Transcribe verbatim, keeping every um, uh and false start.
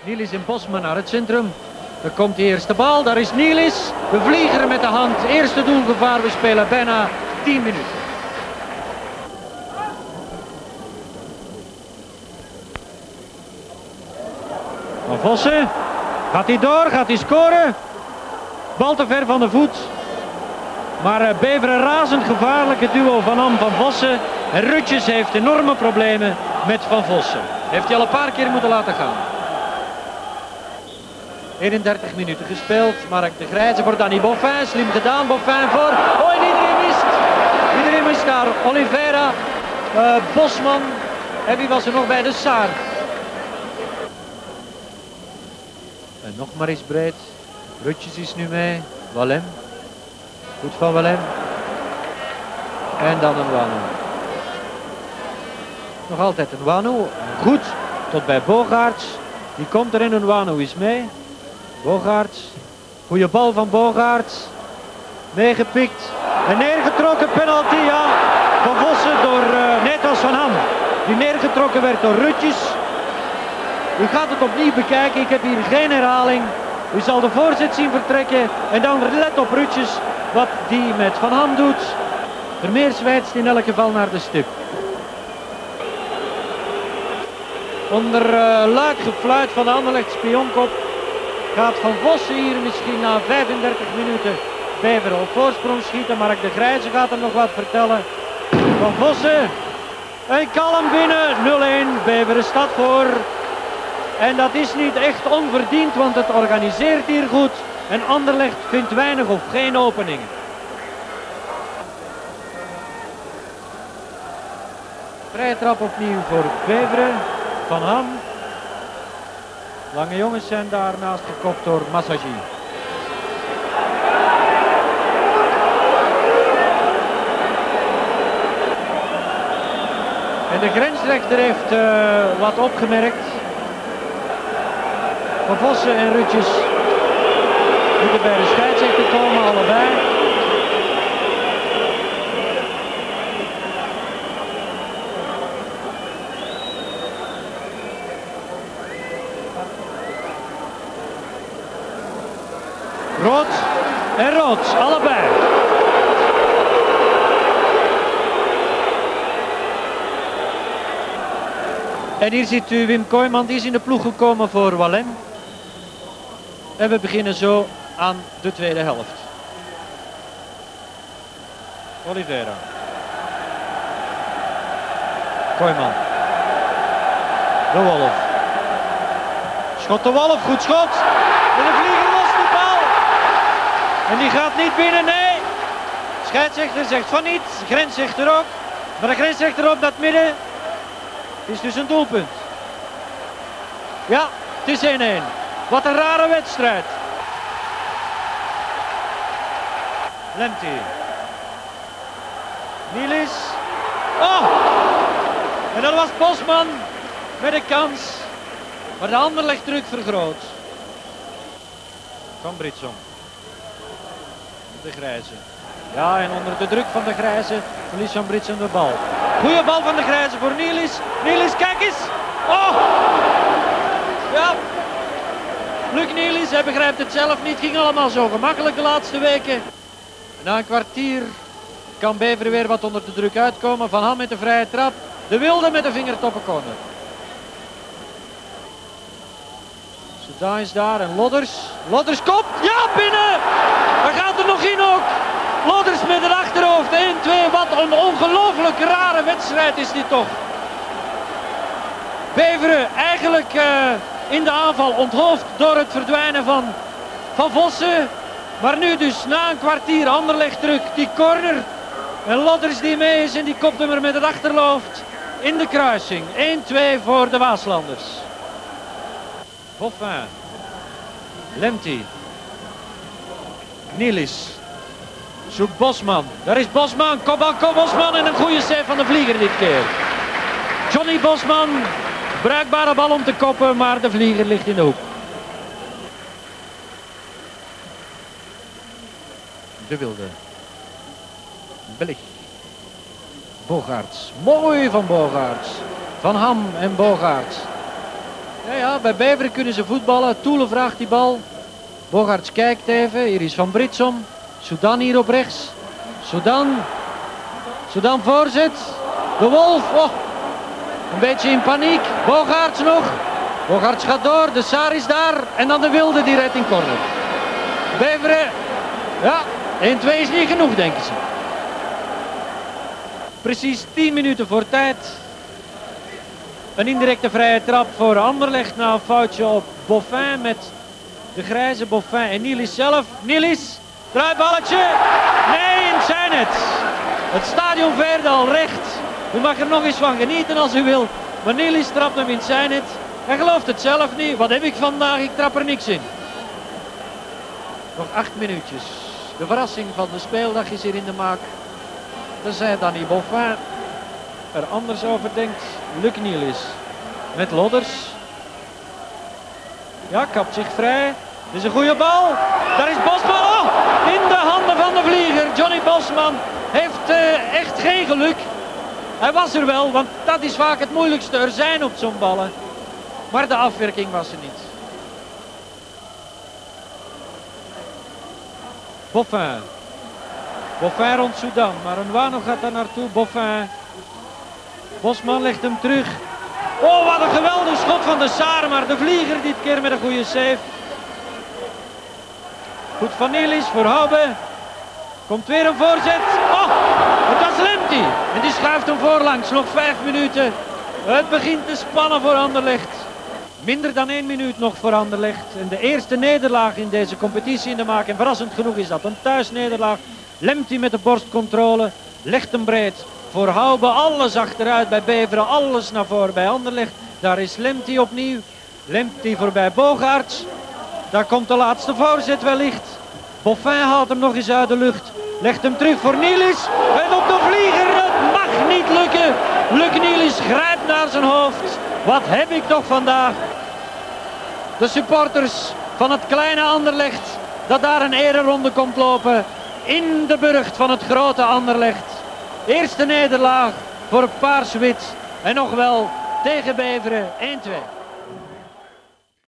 Nielis en Bosman naar het centrum. Daar komt de eerste bal, daar is Nielis. De vlieger met de hand. Eerste doelgevaar, we spelen bijna tien minuten. Van Vossen. Gaat hij door, gaat hij scoren? Bal te ver van de voet. Maar uh, Beveren razend gevaarlijk, het duo Van Ham van Vossen. En Rutjes heeft enorme problemen met Van Vossen. Heeft hij al een paar keer moeten laten gaan. eenendertig minuten gespeeld. Mark de Grijze voor Danny Boffin. Slim gedaan, Boffin voor. Oh, en iedereen mist. Iedereen mist daar. Oliveira, uh, Bosman. En wie was er nog bij? De Saar. En nog maar eens breed. Rutjes is nu mee. Wallem. Goed van Wallem. En dan een Wanu. Nog altijd een Wanu. Goed. Tot bij Bogaerts. Die komt erin. Een Wanu is mee. Bogaerts. Goeie bal van Bogaerts. Meegepikt. En neergetrokken penalty. Ja. Van Vossen door... Uh, nee, het was Van Ham. Die neergetrokken werd door Rutjes. U gaat het opnieuw bekijken. Ik heb hier geen herhaling. U zal de voorzet zien vertrekken. En dan let op Rutjes. Wat die met Van Ham doet. Vermeers wijst in elk geval naar de stip. Onder uh, luid gefluit van de Anderlecht spionkop gaat Van Vossen hier misschien na vijfendertig minuten Beveren op voorsprong schieten. Mark de Grijze gaat er nog wat vertellen. Van Vossen. En kalm binnen. nul-een. Beveren staat voor. En dat is niet echt onverdiend, want het organiseert hier goed. En Anderlecht vindt weinig of geen openingen. Vrije trap opnieuw voor Beveren. Van Ham. Lange jongens zijn daar naast gekopt door Massagi. En de grensrechter heeft uh, wat opgemerkt. Van Vossen en Rutjes moeten bij de scheidsrechter komen, allebei. Rood en rood, allebei. En hier ziet u Wim Kooijman, die is in de ploeg gekomen voor Wallem. En we beginnen zo aan de tweede helft. Oliveira. Kooijman. De Wolf. Schot de Wolf, goed schot. En de vlieger lost de bal. En die gaat niet binnen, nee. Scheidsrechter zegt van niet. Grensrechter ook. Maar de grensrechter op naar het midden. Het is dus een doelpunt. Ja, het is één-één. Wat een rare wedstrijd. Lemty. Nielis. Oh! En dat was Bosman met een kans. Maar de Anderlecht druk vergroot. Van Britsom. De Grijze. Ja, en onder de druk van de Grijze verliest Van Britsom de bal. Goeie bal van de Grijze voor Nielis. Nielis, kijk eens. Oh! Ja. Luc Nielis, hij begrijpt het zelf niet. Ging allemaal zo gemakkelijk de laatste weken. Na een kwartier kan Beveren weer wat onder de druk uitkomen. Van Ham met de vrije trap. De Wilde met de vingertoppencorner. Soudan is daar en Lodders. Lodders kopt. Ja, binnen! Hij gaat er nog in ook. Lodders met het achterhoofd. één twee. Wat een ongelooflijk rare wedstrijd is dit toch. Beveren eigenlijk uh, in de aanval onthoofd door het verdwijnen van Van Vossen. Maar nu dus na een kwartier Anderlecht druk. Die corner. En Lodders die mee is en die kopt hem er met het achterhoofd in de kruising. één twee voor de Waaslanders. Boffin. Lemty. Nielis. Zoekt Bosman. Daar is Bosman. Kopbal, kom Bosman en een goede save van de vlieger dit keer. Johnny Bosman. Bruikbare bal om te koppen, maar de vlieger ligt in de hoek. De Wilde. Bellig. Bogaerts. Mooi van Bogaerts. Van Ham en Bogaerts. Ja, ja, bij Beveren kunnen ze voetballen. Toele vraagt die bal. Bogaerts kijkt even. Hier is Van Britsom. Soudan hier op rechts. Soudan. Soudan voorzet. De Wolf. Oh. Een beetje in paniek. Bogaerts nog. Bogaerts gaat door. De Saar is daar. En dan de Wilde die redt in corner. Beveren. Ja, één twee is niet genoeg, denken ze. Precies tien minuten voor tijd. Een indirecte vrije trap voor Anderlecht na een foutje op Boffin met de grijze Boffin en Nilis zelf. Nilis, draaiballetje. Nee, in zijn het. Het stadion Veerdal recht. U mag er nog eens van genieten als u wil. Maar Nilis trapt hem in zijn het. Hij gelooft het zelf niet. Wat heb ik vandaag? Ik trap er niks in. Nog acht minuutjes. De verrassing van de speeldag is hier in de maak. Tenzij Danny Boffin er anders over denkt. Luc Nilis met Lodders. Ja, kapt zich vrij. Dit is een goede bal. Daar is Bosman. Oh, in de handen van de vlieger. Johnny Bosman heeft uh, echt geen geluk. Hij was er wel, want dat is vaak het moeilijkste. Er zijn op zo'n ballen. Maar de afwerking was er niet. Boffin. Boffin rond Soudan. Maar Nwano gaat daar naartoe. Boffin. Bosman legt hem terug. Oh, wat een geweldig schot van de Saar. Maar de vlieger dit keer met een goede save. Goed van Nilis voor Haube. Komt weer een voorzet. Oh, het was Lemty. En die schuift hem voorlangs. Nog vijf minuten. Het begint te spannen voor Anderlecht. Minder dan één minuut nog voor Anderlecht. En de eerste nederlaag in deze competitie in de maak. En verrassend genoeg is dat een thuisnederlaag. Lemty met de borstcontrole. Legt hem breed. Voor Haube alles achteruit bij Beveren. Alles naar voren bij Anderlecht. Daar is Lemty opnieuw. Lemty voorbij Bogaerts. Daar komt de laatste voorzet wellicht. Boffin haalt hem nog eens uit de lucht. Legt hem terug voor Nilis. En op de vlieger. Het mag niet lukken. Luc Nilis grijpt naar zijn hoofd. Wat heb ik toch vandaag. De supporters van het kleine Anderlecht. Dat daar een ereronde komt lopen. In de burcht van het grote Anderlecht. Eerste nederlaag voor Paars-Wit. En nog wel tegen Beveren één twee.